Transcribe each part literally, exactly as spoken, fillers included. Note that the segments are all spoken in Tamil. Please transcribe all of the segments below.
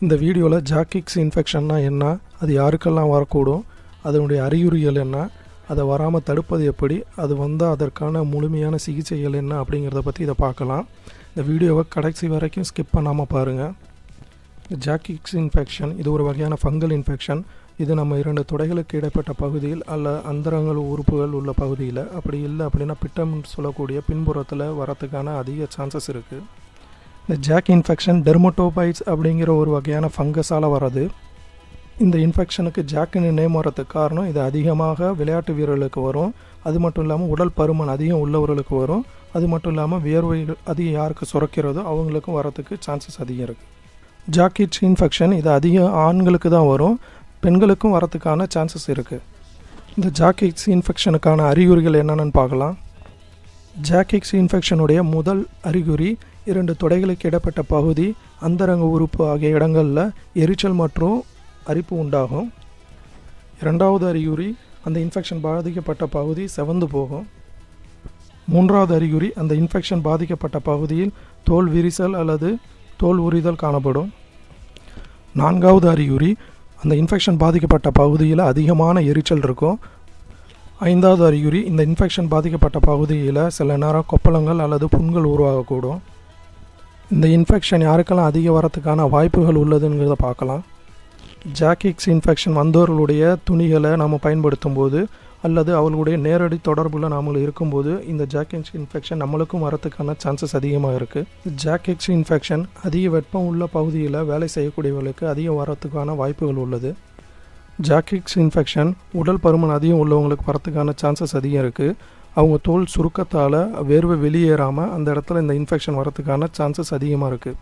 இந்த வீடியோவில் ஜாக்கிக்ஸ் இன்ஃபெக்ஷன்னா என்ன, அது யாருக்கெல்லாம் வரக்கூடும், அதனுடைய அறிகுறிகள் என்ன, அதை வராமல் தடுப்பது எப்படி, அது வந்தால் அதற்கான முழுமையான சிகிச்சைகள் என்ன அப்படிங்கிறத பற்றி இதை பார்க்கலாம். இந்த வீடியோவை கடைசி வரைக்கும் ஸ்கிப் பண்ணாமல் பாருங்கள். ஜாக்கிக்ஸ் இன்ஃபெக்ஷன் இது ஒரு வகையான ஃபங்கல் இன்ஃபெக்ஷன். இது நம்ம இரண்டு தொடைகளுக்கு இடைப்பட்ட பகுதியில் அல்ல அந்தரங்கள் உறுப்புகள் உள்ள பகுதியில், அப்படி இல்லை அப்படின்னா பிட்டம் சொல்லக்கூடிய பின்புறத்தில் வரத்துக்கான அதிக சான்சஸ் இருக்குது. இந்த ஜாக் இன்ஃபெக்ஷன் டெர்மட்டோபைட்ஸ் அப்படிங்கிற ஒரு வகையான ஃபங்கஸால் வர்றது. இந்த இன்ஃபெக்ஷனுக்கு ஜாக்குன்னு நேம் வரதுக்கு காரணம் இது அதிகமாக விளையாட்டு வீரர்களுக்கு வரும். அது மட்டும் இல்லாமல் உடல் பருமன் அதிகம் உள்ளவர்களுக்கு வரும். அது மட்டும் இல்லாமல் வியர்வைகள் அதிகம் யாருக்கு சுரக்கிறதோ அவங்களுக்கும் வரத்துக்கு சான்சஸ் அதிகம் இருக்குது. ஜாக்கிட்ஸ் இன்ஃபெக்ஷன் இது அதிகம் ஆண்களுக்கு தான் வரும், பெண்களுக்கும் வரத்துக்கான சான்சஸ் இருக்குது. இந்த ஜாக்கிட்ஸ் இன்ஃபெக்ஷனுக்கான அறிகுறிகள் என்னென்னு பார்க்கலாம். ஜாக்கிக்ஸ் இன்ஃபெக்ஷனுடைய முதல் அறிகுறி இரண்டு தொடைகளுக்கு இடப்பட்ட பகுதி, அந்தரங்க உறுப்பு ஆகிய இடங்களில் எரிச்சல் மற்றும் அரிப்பு உண்டாகும். இரண்டாவது அறிகுறி அந்த இன்ஃபெக்ஷன் பாதிக்கப்பட்ட பகுதி செவந்து போகும். மூன்றாவது அறிகுறி அந்த இன்ஃபெக்ஷன் பாதிக்கப்பட்ட பகுதியில் தோல் விரிசல் அல்லது தோல் உரிதல் காணப்படும். நான்காவது அறிகுறி அந்த இன்ஃபெக்ஷன் பாதிக்கப்பட்ட பகுதியில் அதிகமான எரிச்சல் இருக்கும். ஐந்தாவது அறிகுறி இந்த இன்ஃபெக்ஷன் பாதிக்கப்பட்ட பகுதியில் சில நேரம் கொப்பளங்கள் அல்லது புண்கள் உருவாகக்கூடும். இந்த இன்ஃபெக்ஷன் யாருக்கெல்லாம் அதிக வரத்துக்கான வாய்ப்புகள் உள்ளதுங்கிறத பார்க்கலாம். ஜாக்கிக்ஸ் இன்ஃபெக்ஷன் வந்தவர்களுடைய துணிகளை நாம் பயன்படுத்தும் போது அல்லது அவர்களுடைய நேரடி தொடர்பில் நாம் இருக்கும்போது இந்த ஜாக்கிக்ஸ் இன்ஃபெக்ஷன் நம்மளுக்கும் வரத்துக்கான சான்சஸ் அதிகமாக இருக்குது. ஜாக்கிக்ஸ் இன்ஃபெக்ஷன் அதிக வெப்பம் உள்ள பகுதியில் வேலை செய்யக்கூடியவர்களுக்கு அதிகம் வரத்துக்கான வாய்ப்புகள் உள்ளது. ஜாக்கிக்ஸ் இன்ஃபெக்ஷன் உடல் பருமன் அதிகம் உள்ளவங்களுக்கு வரத்துக்கான சான்சஸ் அதிகம் இருக்குது. அவங்க தோல் சுருக்கத்தால் வேர்வை வெளியேறாமல் அந்த இடத்துல இந்த இன்ஃபெக்ஷன் வரத்துக்கான சான்சஸ் அதிகமாக இருக்குது.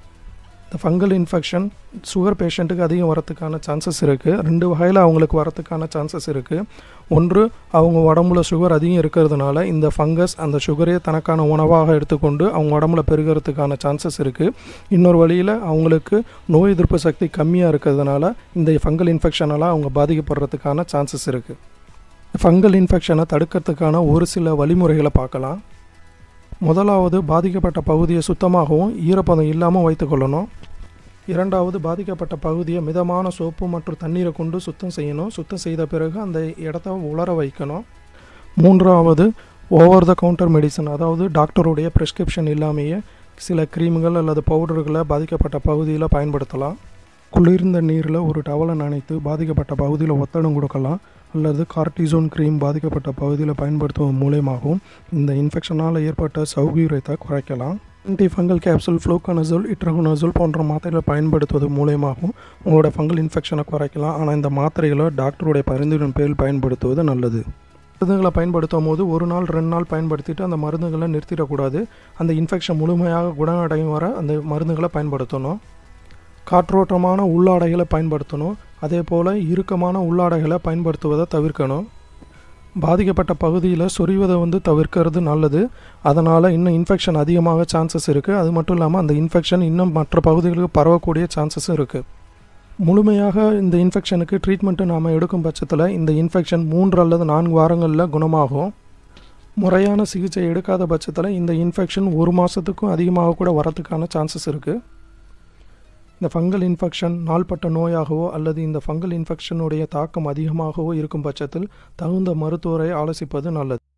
இந்த ஃபங்கல் இன்ஃபெக்ஷன் சுகர் பேஷண்ட்டுக்கு அதிகம் வரத்துக்கான சான்சஸ் இருக்குது. ரெண்டு வகையில் அவங்களுக்கு வரத்துக்கான சான்சஸ் இருக்குது. ஒன்று, அவங்க உடம்புல சுகர் அதிகம் இருக்கிறதுனால இந்த ஃபங்கஸ் அந்த சுகரே தனக்கான உணவாக எடுத்துக்கொண்டு அவங்க உடம்புல பெருகிறதுக்கான சான்சஸ் இருக்குது. இன்னொரு வழியில் அவங்களுக்கு நோய் எதிர்ப்பு சக்தி கம்மியாக இருக்கிறதுனால இந்த ஃபங்கல் இன்ஃபெக்ஷனால் அவங்க பாதிக்கப்படுறதுக்கான சான்சஸ் இருக்குது. ஃபங்கல் இன்ஃபெக்ஷனை தடுக்கிறதுக்கான ஒரு சில வழிமுறைகளை பார்க்கலாம். முதலாவது, பாதிக்கப்பட்ட பகுதியை சுத்தமாகவும் ஈரப்பதம் இல்லாமல் வைத்துக்கொள்ளணும். இரண்டாவது, பாதிக்கப்பட்ட பகுதியை மிதமான சோப்பு மற்றும் தண்ணீரை கொண்டு சுத்தம் செய்யணும். சுத்தம் செய்த பிறகு அந்த இடத்த உலர வைக்கணும். மூன்றாவது, ஓவர் த கவுண்டர் மெடிசன், அதாவது டாக்டருடைய ப்ரிஸ்கிரிப்ஷன் இல்லாமையே சில க்ரீம்கள் அல்லது பவுடர்களை பாதிக்கப்பட்ட பகுதியில் பயன்படுத்தலாம். குளிர்ந்த நீரில் ஒரு டவலை நனைத்து பாதிக்கப்பட்ட பகுதியில் ஒத்தடம் கொடுக்கலாம். அல்லது கார்டிசோன் க்ரீம் பாதிக்கப்பட்ட பகுதியில் பயன்படுத்துவதன் மூலமாகவும் இந்த இன்ஃபெக்ஷனால் ஏற்பட்ட சௌகரியத்தை குறைக்கலாம். Anti fungal capsule, fluconazole, itraconazole போன்ற மாத்திரைகளை பயன்படுத்துவது மூலமாகவும் உங்களோட ஃபங்கல் இன்ஃபெக்ஷனை குறைக்கலாம். ஆனால் இந்த மாத்திரைகளை டாக்டருடைய பரிந்துரையின் பேரில் பயன்படுத்துவது நல்லது. மருந்துகளை பயன்படுத்தும் போது ஒரு நாள் ரெண்டு நாள் பயன்படுத்திட்டு அந்த மருந்துகளை நிறுத்திடக்கூடாது. அந்த இன்ஃபெக்ஷன் முழுமையாக குணமடையும் வர அந்த மருந்துகளை பயன்படுத்தணும். காற்றோட்டமான உள்ளாடைகளை பயன்படுத்தணும். அதே போல் இறுக்கமான உள்ளாடைகளை பயன்படுத்துவதை தவிர்க்கணும். பாதிக்கப்பட்ட பகுதியில் சொறிவதை வந்து தவிர்க்கிறது நல்லது. அதனால் இன்னும் இன்ஃபெக்ஷன் அதிகமாக சான்சஸ் இருக்குது. அது மட்டும் இல்லாமல் அந்த இன்ஃபெக்ஷன் இன்னும் மற்ற பகுதிகளுக்கு பரவக்கூடிய சான்சஸும் இருக்குது. முழுமையாக இந்த இன்ஃபெக்ஷனுக்கு ட்ரீட்மெண்ட்டு நாம் எடுக்கும் பட்சத்தில் இந்த இன்ஃபெக்ஷன் மூன்று அல்லது நான்கு வாரங்களில் குணமாகும். முறையான சிகிச்சை எடுக்காத பட்சத்தில் இந்த இன்ஃபெக்ஷன் ஒரு மாதத்துக்கும் அதிகமாக கூட வரத்துக்கான சான்சஸ் இருக்குது. இந்த ஃபங்கல் இன்ஃபெக்ஷன் நாள்பட்ட நோயாகவோ அல்லது இந்த ஃபங்கல் இன்ஃபெக்ஷனுடைய தாக்கம் அதிகமாகவோ இருக்கும் பட்சத்தில் தகுந்த மருத்துவரை ஆலோசிப்பது நல்லது.